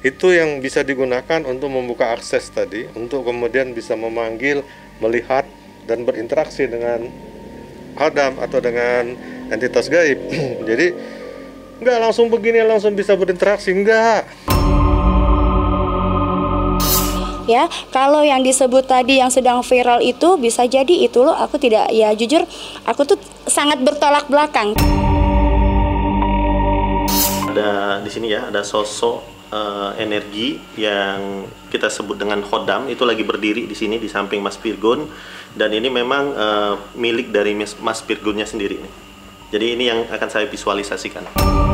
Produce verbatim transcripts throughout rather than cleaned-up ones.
Itu yang bisa digunakan untuk membuka akses tadi, untuk kemudian bisa memanggil, melihat, dan berinteraksi dengan khodam atau dengan entitas gaib. Jadi nggak langsung begini langsung bisa berinteraksi, enggak. Ya, kalau yang disebut tadi yang sedang viral itu bisa jadi itu loh, aku tidak, ya jujur aku tuh sangat bertolak belakang. Ada di sini ya, ada sosok Uh, energi yang kita sebut dengan khodam itu lagi berdiri di sini di samping Mas Pirgon, dan ini memang uh, milik dari Mas, Mas Pirgonnya sendiri nih. Jadi ini yang akan saya visualisasikan.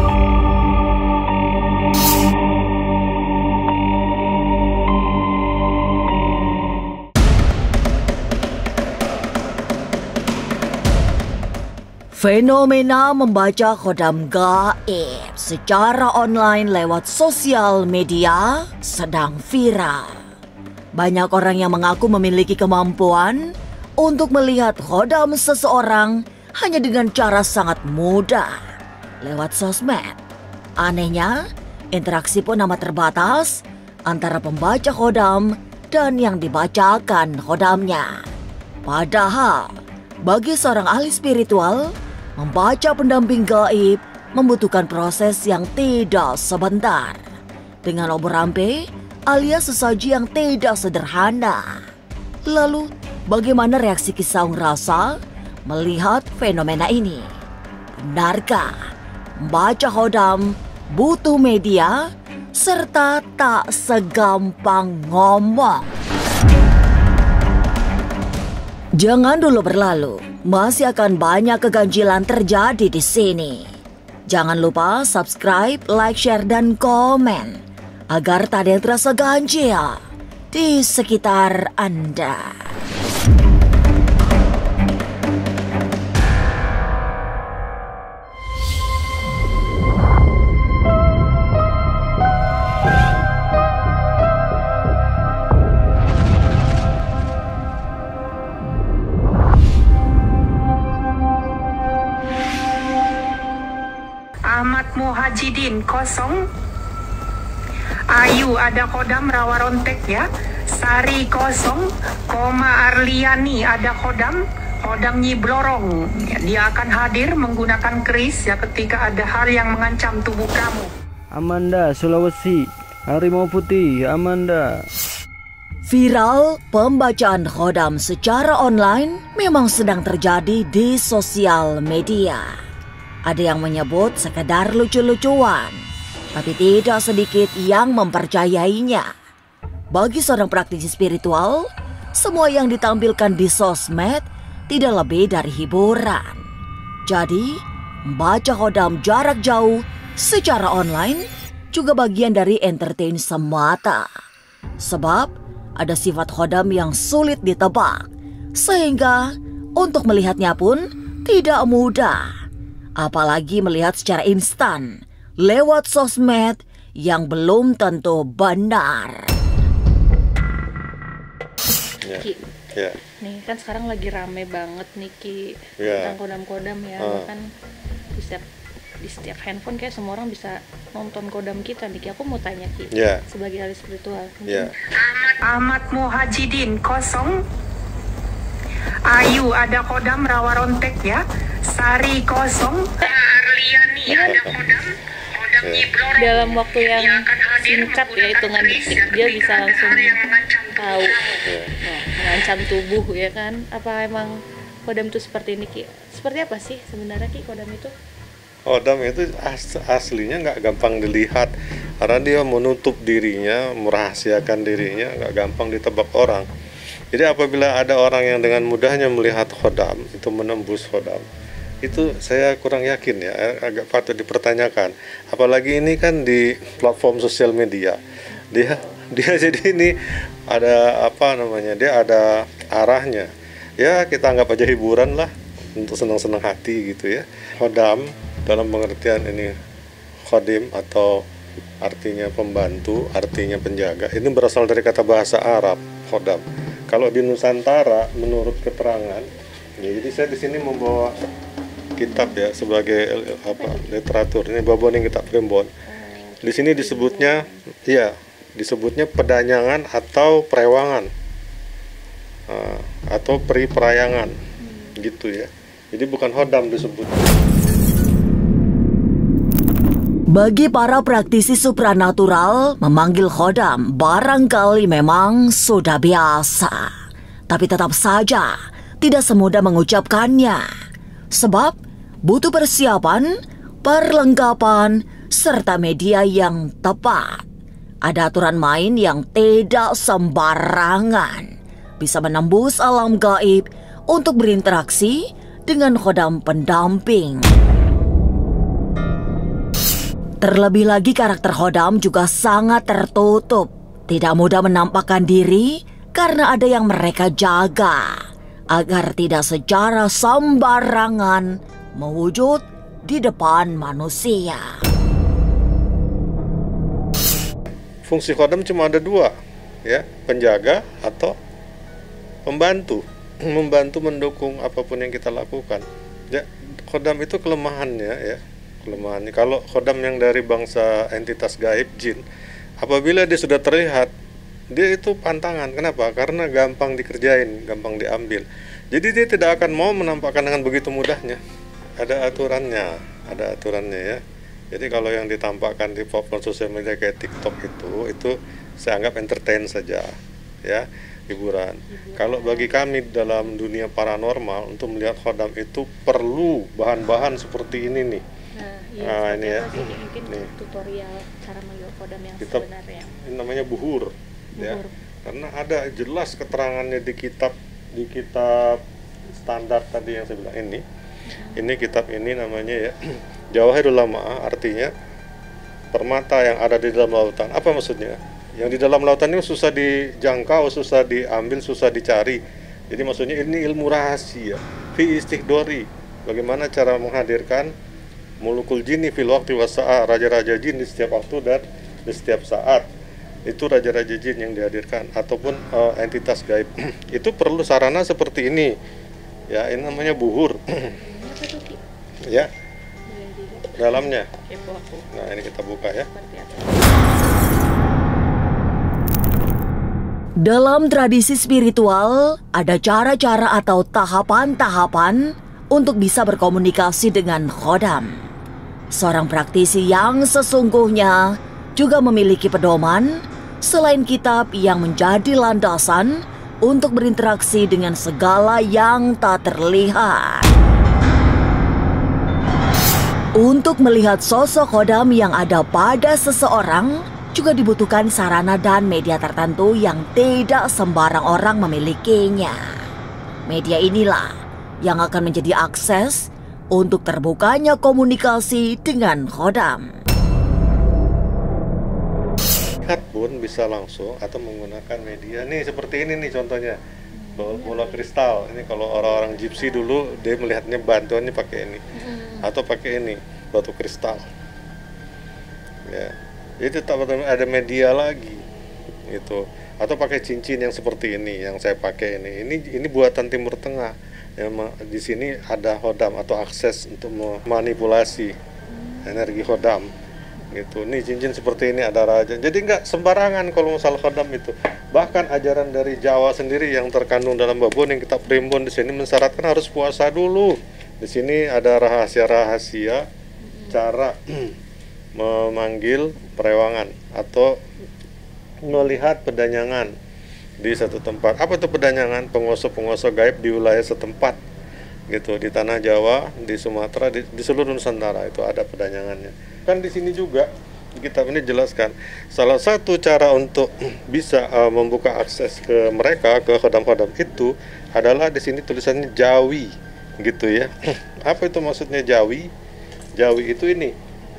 Fenomena membaca khodam gaib secara online lewat sosial media sedang viral. Banyak orang yang mengaku memiliki kemampuan untuk melihat khodam seseorang hanya dengan cara sangat mudah lewat sosmed. Anehnya, interaksi pun amat terbatas antara pembaca khodam dan yang dibacakan khodamnya. Padahal, bagi seorang ahli spiritual, membaca pendamping gaib membutuhkan proses yang tidak sebentar, dengan obor-ramping alias sesaji yang tidak sederhana. Lalu, bagaimana reaksi Kisaung Rasa melihat fenomena ini? Benarkah membaca khodam butuh media serta tak segampang ngomong? Jangan dulu berlalu, masih akan banyak keganjilan terjadi di sini. Jangan lupa subscribe, like, share, dan komen agar tak ada yang terasa ganjil di sekitar Anda. Ahmad Muhajidin kosong, Ayu ada khodam Rawa Rontek ya, Sari kosong, Koma Arliani ada khodam, khodam Nyi Blorong. Ya, dia akan hadir menggunakan keris ya ketika ada hal yang mengancam tubuh kamu. Amanda Sulawesi, Harimau Putih, Amanda. Viral pembacaan khodam secara online memang sedang terjadi di sosial media. Ada yang menyebut sekedar lucu-lucuan, tapi tidak sedikit yang mempercayainya. Bagi seorang praktisi spiritual, semua yang ditampilkan di sosmed tidak lebih dari hiburan. Jadi, membaca khodam jarak jauh secara online juga bagian dari entertain semata. Sebab ada sifat khodam yang sulit ditebak, sehingga untuk melihatnya pun tidak mudah. Apalagi melihat secara instan lewat sosmed yang belum tentu benar. Ya. Ki, ya. Nih kan sekarang lagi rame banget nih Ki ya. Tentang kodam-kodam ya, uh. Kan di setiap di setiap handphone kayak semua orang bisa nonton kodam kita nih Ki. Aku mau tanya Ki, ya. Sebagai ahli spiritual. Ya. Ahmad Muhajidin kosong, Ayu ada kodam Rawa Rontek ya, Sari kosong, Arliani ada kodam, kodam Nyi Blorong. Dalam waktu yang singkat ya, hitungan detik dia bisa langsung tahu, nah, mengancam tubuh ya kan. Apa emang kodam itu seperti ini Ki? Seperti apa sih sebenarnya Ki kodam itu? Kodam itu as aslinya nggak gampang dilihat karena dia menutup dirinya, merahasiakan dirinya, nggak gampang ditebak orang. Jadi apabila ada orang yang dengan mudahnya melihat khodam, itu menembus khodam, itu saya kurang yakin ya, agak patut dipertanyakan. Apalagi ini kan di platform sosial media, dia dia jadi ini ada apa namanya, dia ada arahnya. Ya kita anggap aja hiburan lah, untuk senang-senang hati gitu ya. Khodam dalam pengertian ini khodim atau artinya pembantu, artinya penjaga. Ini berasal dari kata bahasa Arab khodam. Kalau di Nusantara, menurut keterangan, ya, jadi saya di sini membawa kitab ya sebagai apa literatur. Ini Baboning Kitab Primbon. Di sini disebutnya, iya, disebutnya pedanyangan atau perewangan uh, atau periperayangan, gitu ya. Jadi bukan khodam disebut. Bagi para praktisi supranatural, memanggil khodam barangkali memang sudah biasa. Tapi tetap saja tidak semudah mengucapkannya. Sebab butuh persiapan, perlengkapan, serta media yang tepat. Ada aturan main yang tidak sembarangan. Bisa menembus alam gaib untuk berinteraksi dengan khodam pendamping. Terlebih lagi karakter khodam juga sangat tertutup. Tidak mudah menampakkan diri karena ada yang mereka jaga agar tidak secara sembarangan mewujud di depan manusia. Fungsi khodam cuma ada dua, ya, penjaga atau pembantu, membantu mendukung apapun yang kita lakukan. Ya, khodam itu kelemahannya, ya, kelemahannya. Kalau khodam yang dari bangsa entitas gaib jin, apabila dia sudah terlihat, dia itu pantangan. Kenapa? Karena gampang dikerjain, gampang diambil. Jadi dia tidak akan mau menampakkan dengan begitu mudahnya. Ada aturannya, ada aturannya ya. Jadi kalau yang ditampakkan di platform sosial media kayak TikTok itu, itu saya anggap entertain saja, ya, hiburan. hiburan. Kalau bagi kami dalam dunia paranormal, untuk melihat khodam itu perlu bahan-bahan seperti ini nih. Nah, iya, nah ini ya, mungkin nih. tutorial cara melihat khodam yang Kitab, sebenarnya. Ini namanya buhur, buhur, ya, karena ada jelas keterangannya di kitab di kitab standar tadi yang saya bilang ini. Hmm. Ini kitab ini namanya ya. Jawahirul Lama, artinya permata yang ada di dalam lautan. Apa maksudnya? Yang di dalam lautan ini susah dijangkau, susah diambil, susah dicari. Jadi maksudnya ini ilmu rahasia. Fi istihdori. Bagaimana cara menghadirkan mulukul jinni fil waqti wasa'a, raja-raja jin di setiap waktu dan di setiap saat. Itu raja-raja jin yang dihadirkan ataupun uh, entitas gaib. Itu perlu sarana seperti ini. Ya, ini namanya buhur. Ya. Dalamnya. Nah, ini kita buka ya. Dalam tradisi spiritual, ada cara-cara atau tahapan-tahapan untuk bisa berkomunikasi dengan khodam. Seorang praktisi yang sesungguhnya juga memiliki pedoman selain kitab yang menjadi landasan untuk berinteraksi dengan segala yang tak terlihat. Untuk melihat sosok khodam yang ada pada seseorang, juga dibutuhkan sarana dan media tertentu yang tidak sembarang orang memilikinya. Media inilah yang akan menjadi akses untuk terbukanya komunikasi dengan khodam. Lihat pun bisa langsung atau menggunakan media. Nih seperti ini nih contohnya. Bola kristal. Ini kalau orang-orang gypsy dulu dia melihatnya bantuannya pakai ini. Atau pakai ini, batu kristal. Ya. Jadi tetap ada media lagi. Gitu. Atau pakai cincin yang seperti ini yang saya pakai ini. Ini ini buatan Timur Tengah. Yang di sini ada khodam atau akses untuk memanipulasi energi khodam. Gitu. Nih cincin seperti ini ada raja. Jadi nggak sembarangan kalau masalah khodam itu. Bahkan ajaran dari Jawa sendiri yang terkandung dalam babon yang kita primbon di sini mensyaratkan harus puasa dulu. Di sini ada rahasia-rahasia cara memanggil perewangan atau melihat pedanyangan di satu tempat. Apa itu pedanyangan? Penguasa-penguasa gaib di wilayah setempat. Gitu, di tanah Jawa, di Sumatera, di, di seluruh Nusantara itu ada pedanyangannya. Kan di sini juga di kitab ini jelaskan salah satu cara untuk bisa uh, membuka akses ke mereka, ke khodam-khodam itu adalah di sini tulisannya Jawi. Gitu ya. Apa itu maksudnya Jawi? Jawi itu ini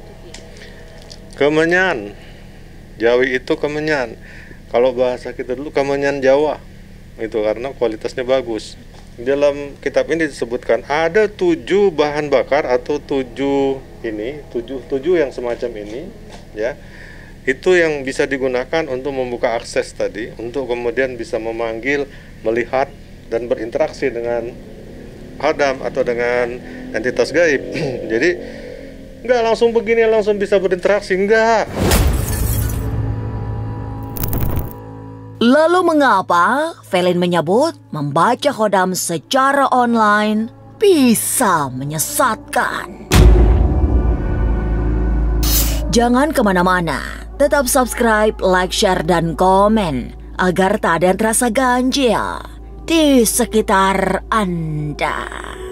kemenyan. Jawi itu kemenyan. Kalau bahasa kita dulu kemenyan Jawa. Itu karena kualitasnya bagus. Dalam kitab ini disebutkan ada tujuh bahan bakar atau tujuh ini, tujuh tujuh yang semacam ini, ya. Itu yang bisa digunakan untuk membuka akses tadi, untuk kemudian bisa memanggil, melihat dan berinteraksi dengan khodam atau dengan entitas gaib. Jadi Nggak langsung begini langsung bisa berinteraksi, enggak. Lalu mengapa Felin menyebut membaca khodam secara online bisa menyesatkan? Jangan kemana-mana, tetap subscribe, like, share, dan komen agar tak ada yang terasa ganjil di sekitar Anda.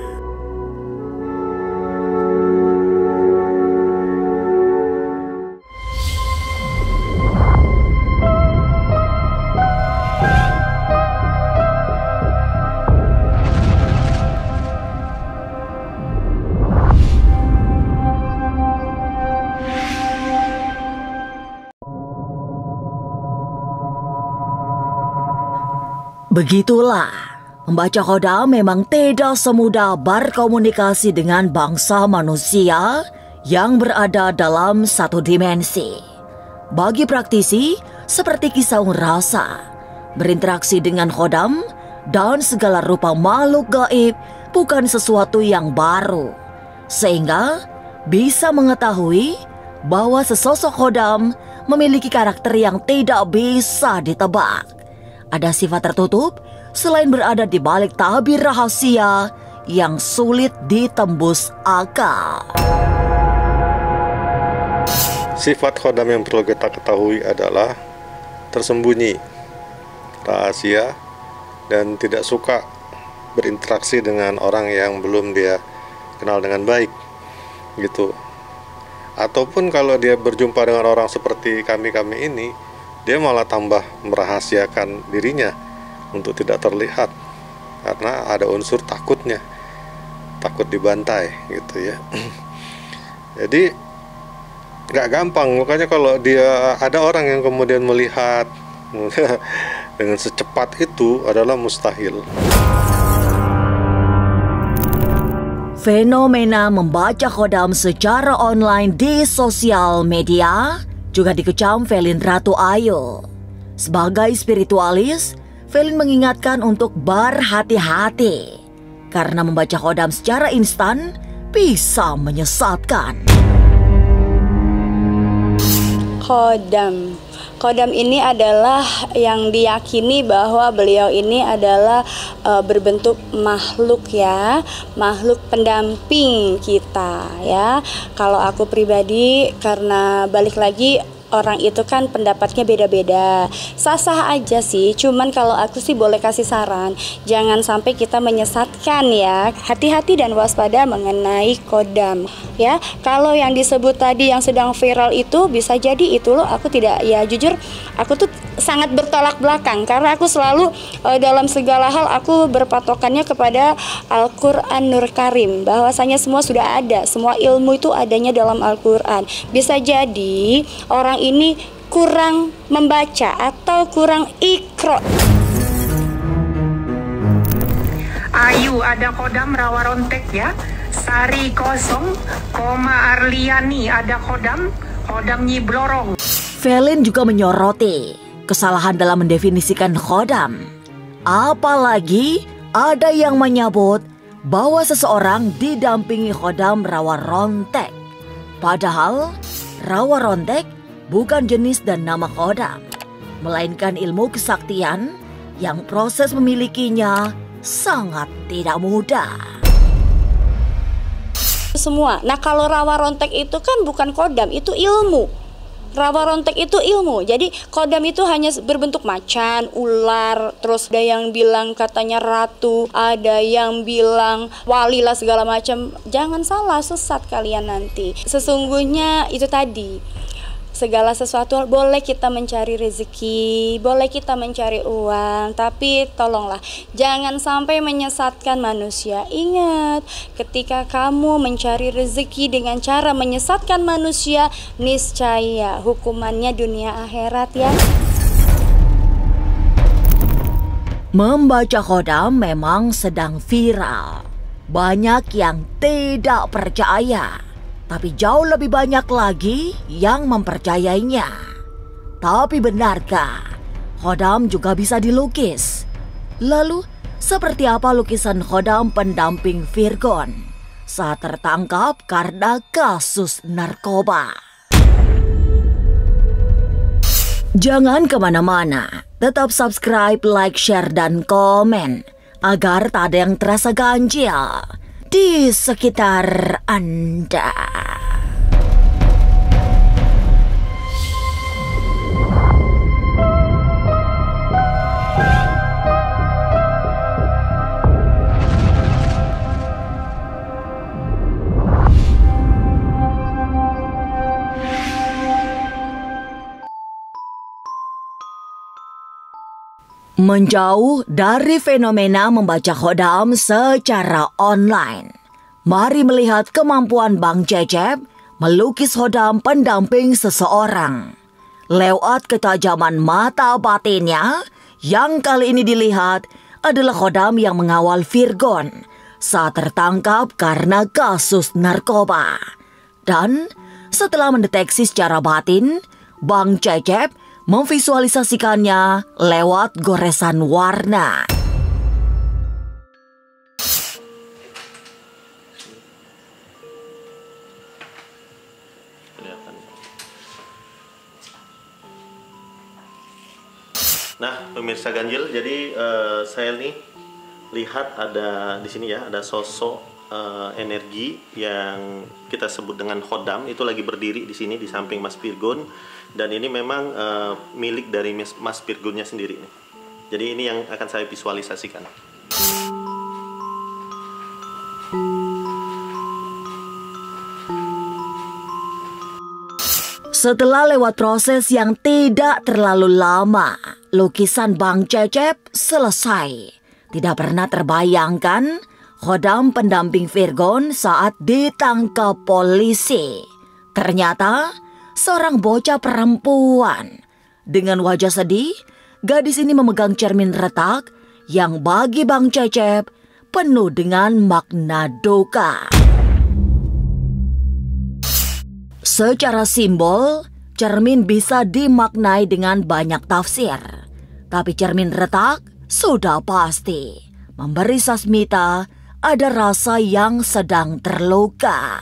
Begitulah, membaca khodam memang tidak semudah berkomunikasi dengan bangsa manusia yang berada dalam satu dimensi. Bagi praktisi, seperti kisah rasa, berinteraksi dengan khodam dan segala rupa makhluk gaib bukan sesuatu yang baru, sehingga bisa mengetahui bahwa sesosok khodam memiliki karakter yang tidak bisa ditebak. Ada sifat tertutup selain berada di balik tabir rahasia yang sulit ditembus akal. Sifat khodam yang perlu kita ketahui adalah tersembunyi, rahasia, dan tidak suka berinteraksi dengan orang yang belum dia kenal dengan baik, gitu. Ataupun kalau dia berjumpa dengan orang seperti kami-kami ini, dia malah tambah merahasiakan dirinya untuk tidak terlihat karena ada unsur takutnya, takut dibantai gitu ya. Jadi nggak gampang, makanya kalau dia ada orang yang kemudian melihat dengan secepat itu adalah mustahil. Fenomena membaca khodam secara online di sosial media juga dikecam Felin Ratu Ayu. Sebagai spiritualis, Felin mengingatkan untuk berhati-hati karena membaca khodam secara instan bisa menyesatkan. Khodam. Khodam ini adalah yang diyakini bahwa beliau ini adalah e, berbentuk makhluk ya, makhluk pendamping kita ya. Kalau aku pribadi, karena balik lagi orang itu kan pendapatnya beda-beda, sah-sah aja sih. Cuman kalau aku sih boleh kasih saran, jangan sampai kita menyesatkan ya. Hati-hati dan waspada mengenai khodam ya. Kalau yang disebut tadi yang sedang viral itu bisa jadi itu loh. Aku tidak, ya jujur aku tuh sangat bertolak belakang karena aku selalu e, dalam segala hal aku berpatokannya kepada Al-Quran Nur Karim, bahwasanya semua sudah ada, semua ilmu itu adanya dalam Al-Quran. Bisa jadi orang ini kurang membaca atau kurang ikro. Ayu ada khodam Rawa Rontek ya. Sari kosong, koma Arliani ada khodam, khodam Nyi Blorong. Felin juga menyoroti kesalahan dalam mendefinisikan khodam. Apalagi ada yang menyebut bahwa seseorang didampingi khodam Rawa Rontek. Padahal Rawa Rontek bukan jenis dan nama khodam, melainkan ilmu kesaktian yang proses memilikinya sangat tidak mudah. Semua. Nah kalau Rawa Rontek itu kan bukan khodam, itu ilmu. Rawa Rontek itu ilmu. Jadi khodam itu hanya berbentuk macan, ular, terus ada yang bilang katanya ratu, ada yang bilang wali lah segala macam. Jangan salah, sesat kalian nanti. Sesungguhnya itu tadi, segala sesuatu boleh kita mencari rezeki, boleh kita mencari uang, tapi tolonglah jangan sampai menyesatkan manusia. Ingat, ketika kamu mencari rezeki dengan cara menyesatkan manusia, niscaya hukumannya dunia akhirat ya. Membaca khodam memang sedang viral. Banyak yang tidak percaya, tapi jauh lebih banyak lagi yang mempercayainya. Tapi benarkah khodam juga bisa dilukis? Lalu seperti apa lukisan khodam pendamping Virgon? saat tertangkap karena kasus narkoba. Jangan kemana-mana, tetap subscribe, like, share, dan komen agar tak ada yang terasa ganjil di sekitar Anda. Menjauh dari fenomena membaca khodam secara online, mari melihat kemampuan Bang Cecep melukis khodam pendamping seseorang lewat ketajaman mata batinnya. Yang kali ini dilihat adalah khodam yang mengawal Virgon saat tertangkap karena kasus narkoba. Dan setelah mendeteksi secara batin, Bang Cecep memvisualisasikannya lewat goresan warna. Nah, pemirsa ganjil, jadi uh, saya nih lihat ada di sini ya, ada sosok uh, energi yang kita sebut dengan khodam, itu lagi berdiri di sini di samping Mas Virgon. Dan ini memang uh, milik dari Mas, Mas Virgonnya sendiri nih. Jadi ini yang akan saya visualisasikan. Setelah lewat proses yang tidak terlalu lama, lukisan Bang Cecep selesai. Tidak pernah terbayangkan khodam pendamping Virgon saat ditangkap polisi. Ternyata seorang bocah perempuan dengan wajah sedih. Gadis ini memegang cermin retak yang bagi Bang Cecep penuh dengan makna duka. Secara simbol, cermin bisa dimaknai dengan banyak tafsir. Tapi cermin retak sudah pasti memberi Sasmita ada rasa yang sedang terluka.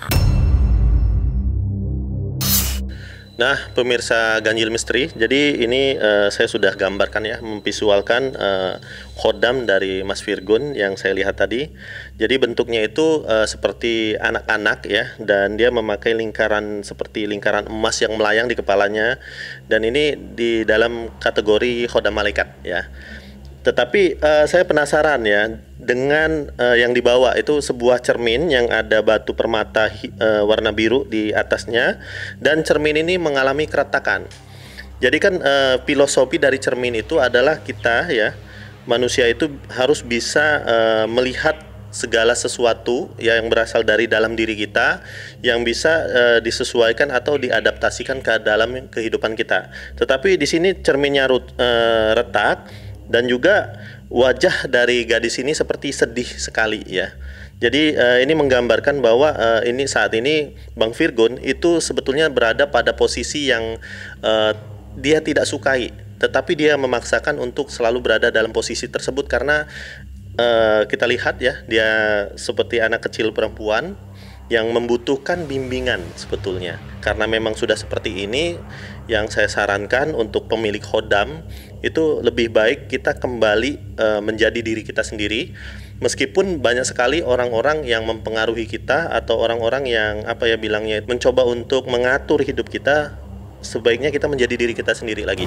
Nah, pemirsa Ganjil Misteri, jadi ini uh, saya sudah gambarkan ya, memvisualkan uh, khodam dari Mas Virgon yang saya lihat tadi. Jadi bentuknya itu uh, seperti anak-anak ya, dan dia memakai lingkaran seperti lingkaran emas yang melayang di kepalanya. Dan ini di dalam kategori khodam malaikat ya. Tetapi uh, saya penasaran ya dengan uh, yang dibawa itu sebuah cermin yang ada batu permata uh, warna biru di atasnya, dan cermin ini mengalami keretakan. Jadi kan uh, filosofi dari cermin itu adalah kita ya, manusia itu harus bisa uh, melihat segala sesuatu ya, yang berasal dari dalam diri kita, yang bisa uh, disesuaikan atau diadaptasikan ke dalam kehidupan kita. Tetapi di sini cerminnya rut, uh, retak. Dan juga wajah dari gadis ini seperti sedih sekali ya. Jadi uh, ini menggambarkan bahwa uh, ini saat ini Bang Virgon itu sebetulnya berada pada posisi yang uh, dia tidak sukai, tetapi dia memaksakan untuk selalu berada dalam posisi tersebut karena uh, kita lihat ya, dia seperti anak kecil perempuan yang membutuhkan bimbingan sebetulnya. Karena memang sudah seperti ini, yang saya sarankan untuk pemilik khodam itu lebih baik kita kembali e, menjadi diri kita sendiri. Meskipun banyak sekali orang-orang yang mempengaruhi kita atau orang-orang yang apa ya bilangnya mencoba untuk mengatur hidup kita, sebaiknya kita menjadi diri kita sendiri lagi.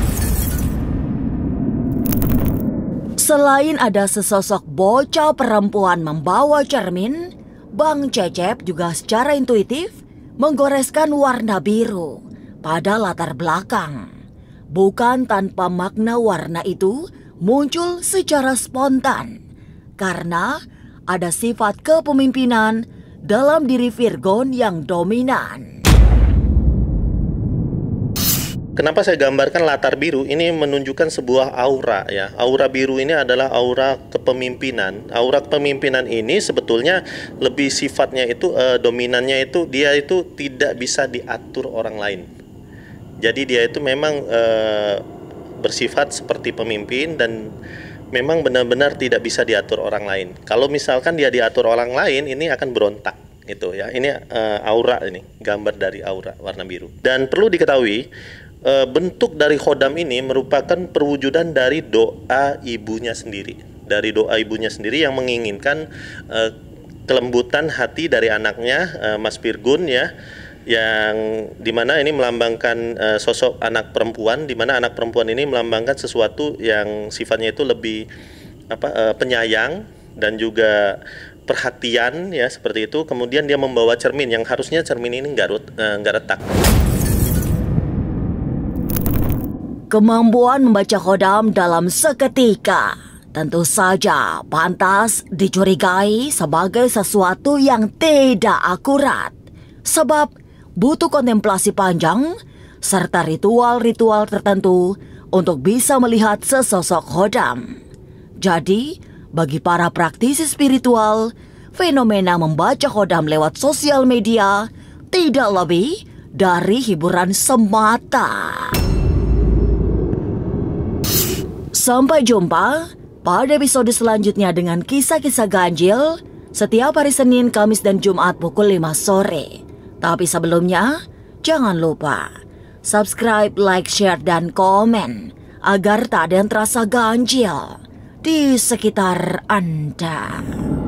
Selain ada sesosok bocah perempuan membawa cermin, Bang Cecep juga secara intuitif menggoreskan warna biru pada latar belakang. Bukan tanpa makna warna itu muncul secara spontan, karena ada sifat kepemimpinan dalam diri Virgon yang dominan. Kenapa saya gambarkan latar biru? Ini menunjukkan sebuah aura ya. Aura biru ini adalah aura kepemimpinan. Aura kepemimpinan ini sebetulnya lebih sifatnya itu eh, dominannya itu dia itu tidak bisa diatur orang lain. Jadi dia itu memang eh, bersifat seperti pemimpin dan memang benar-benar tidak bisa diatur orang lain. Kalau misalkan dia diatur orang lain, ini akan berontak gitu ya. Ini uh, aura, ini gambar dari aura warna biru. Dan perlu diketahui, uh, bentuk dari khodam ini merupakan perwujudan dari doa ibunya sendiri, dari doa ibunya sendiri yang menginginkan uh, kelembutan hati dari anaknya, uh, Mas Virgun ya, yang dimana ini melambangkan uh, sosok anak perempuan, dimana anak perempuan ini melambangkan sesuatu yang sifatnya itu lebih apa uh, penyayang dan juga perhatian ya, seperti itu. Kemudian dia membawa cermin yang harusnya cermin ini nggak uh, nggak retak. Kemampuan membaca khodam dalam seketika tentu saja pantas dicurigai sebagai sesuatu yang tidak akurat, sebab butuh kontemplasi panjang serta ritual-ritual tertentu untuk bisa melihat sesosok khodam. Jadi, bagi para praktisi spiritual, fenomena membaca khodam lewat sosial media tidak lebih dari hiburan semata. Sampai jumpa pada episode selanjutnya dengan kisah-kisah ganjil setiap hari Senin, Kamis, dan Jumat pukul lima sore. Tapi sebelumnya, jangan lupa subscribe, like, share, dan komen agar tak ada yang terasa ganjil di sekitar Anda.